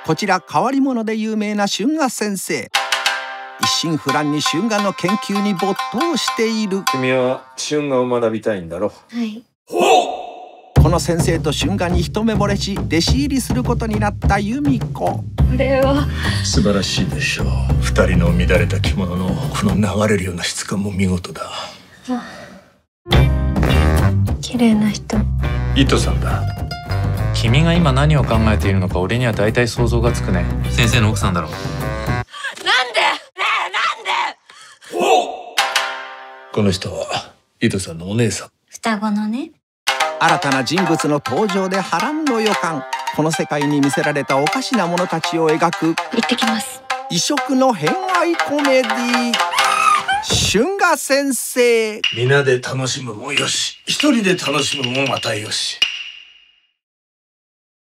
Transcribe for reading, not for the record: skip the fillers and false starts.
こちら変わり者で有名な春画先生。一心不乱に春画の研究に没頭している。 君は春画を学びたいんだろ。 はい。 この先生と春画に一目惚れし弟子入りすることになった由美子。 これは素晴らしいでしょう。二人の乱れた着物のこの流れるような質感も見事だ。 綺麗な人。 糸さんだ。 君が今何を考えているのか俺には大体想像がつくね。先生の奥さんだろ。 なんで？ねえ、なんで？ この人は糸さんのお姉さん。 双子のね。 新たな人物の登場で波乱の予感。この世界に魅せられたおかしな者たちを描く行ってきます。 異色の偏愛コメディ春画先生。 皆で楽しむもよし、一人で楽しむもまたよし。